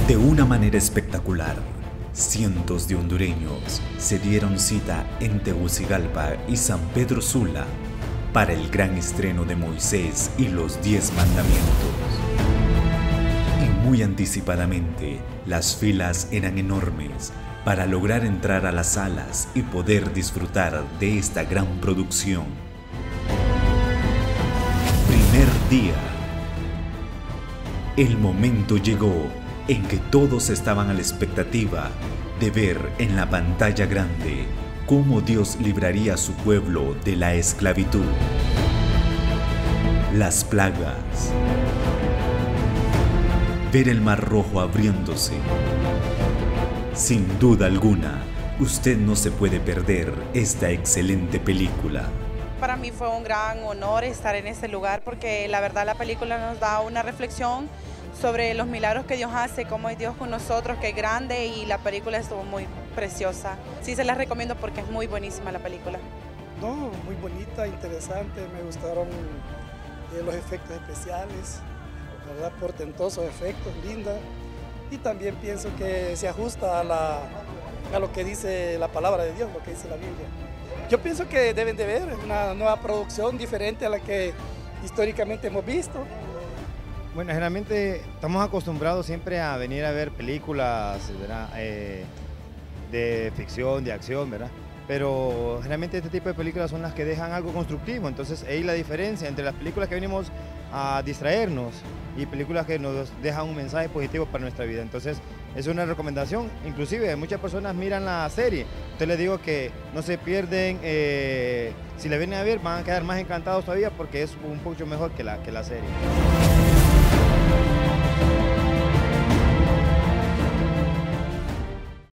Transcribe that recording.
De una manera espectacular, cientos de hondureños se dieron cita en Tegucigalpa y San Pedro Sula para el gran estreno de Moisés y los 10 mandamientos. Y muy anticipadamente, las filas eran enormes para lograr entrar a las salas y poder disfrutar de esta gran producción. Primer día. El momento llegó en que todos estaban a la expectativa de ver en la pantalla grande cómo Dios libraría a su pueblo de la esclavitud. Las plagas. Ver el Mar Rojo abriéndose. Sin duda alguna, usted no se puede perder esta excelente película. Para mí fue un gran honor estar en este lugar porque la verdad la película nos da una reflexión sobre los milagros que Dios hace, cómo es Dios con nosotros, que es grande, y la película estuvo muy preciosa. Sí, se la recomiendo porque es muy buenísima la película. No, muy bonita, interesante, me gustaron los efectos especiales, ¿verdad? Portentosos efectos, linda, y también pienso que se ajusta a lo que dice la palabra de Dios, lo que dice la Biblia. Yo pienso que deben de ver una nueva producción diferente a la que históricamente hemos visto. Bueno, generalmente estamos acostumbrados siempre a venir a ver películas, ¿verdad? De ficción, de acción, ¿verdad? Pero generalmente este tipo de películas son las que dejan algo constructivo, entonces ahí la diferencia entre las películas que venimos a distraernos y películas que nos dejan un mensaje positivo para nuestra vida. Entonces es una recomendación, inclusive muchas personas miran la serie, entonces les digo que no se pierden, si la vienen a ver van a quedar más encantados todavía porque es un poco mejor que la serie.